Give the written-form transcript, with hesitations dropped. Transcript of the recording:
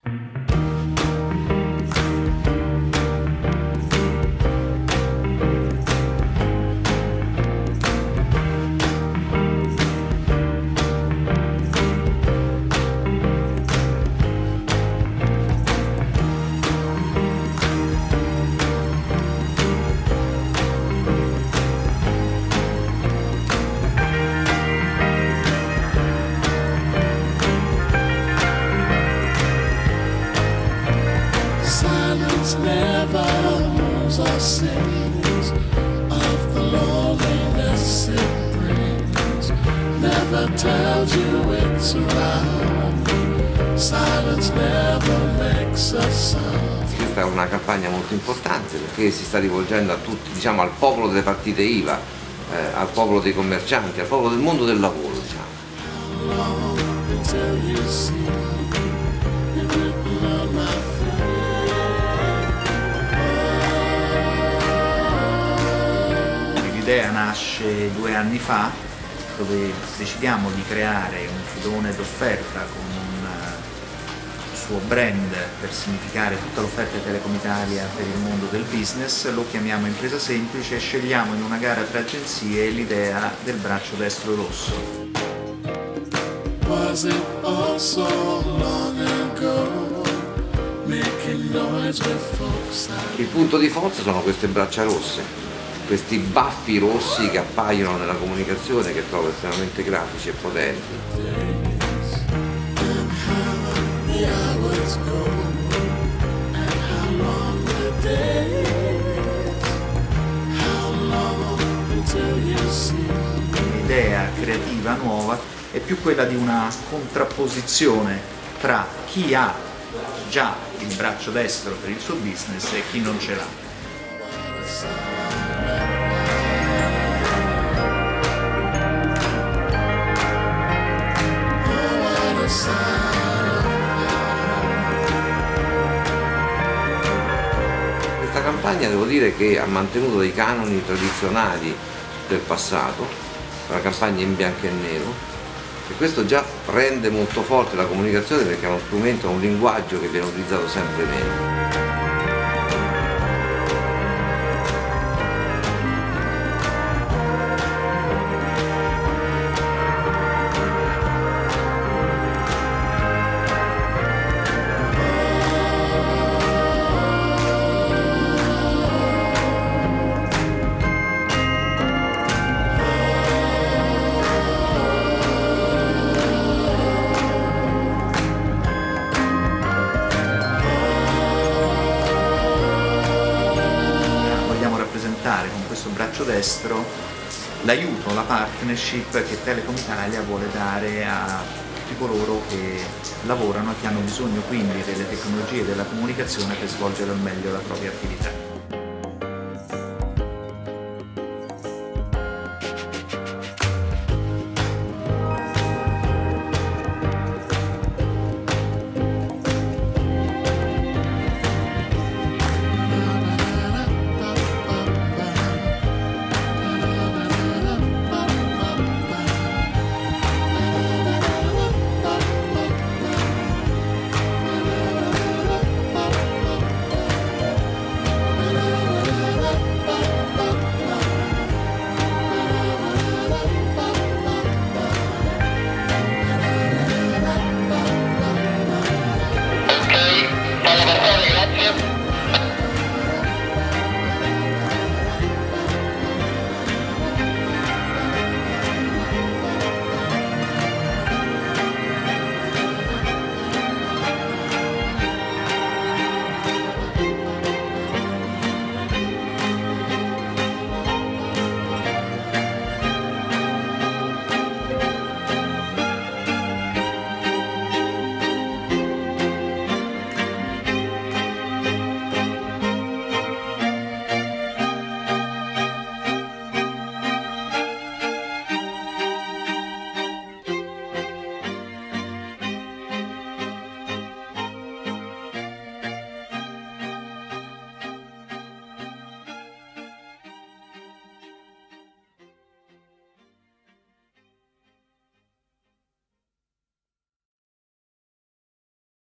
Never moves or sings of the loneliness it brings. Never tells you it's around. Silence never makes a sound. Questa è una campagna molto importante perché si sta rivolgendo a tutti, diciamo, al popolo delle partite IVA, al popolo dei commercianti, al popolo del mondo del lavoro, diciamo. L'idea nasce 2 anni fa, dove decidiamo di creare un filone d'offerta con un suo brand per significare tutta l'offerta di Telecom Italia per il mondo del business. Lo chiamiamo Impresa Semplice e scegliamo in una gara tra agenzie l'idea del braccio destro rosso. Il punto di forza sono queste braccia rosse, questi baffi rossi che appaiono nella comunicazione, che trovo estremamente grafici e potenti. L'idea creativa nuova è più quella di una contrapposizione tra chi ha già il braccio destro per il suo business e chi non ce l'ha. Questa campagna devo dire che ha mantenuto dei canoni tradizionali del passato, una campagna in bianco e nero, e questo già rende molto forte la comunicazione perché è uno strumento, un linguaggio che viene utilizzato sempre meno. Con questo braccio destro l'aiuto, la partnership che Telecom Italia vuole dare a tutti coloro che lavorano e che hanno bisogno quindi delle tecnologie e della comunicazione per svolgere al meglio la propria attività.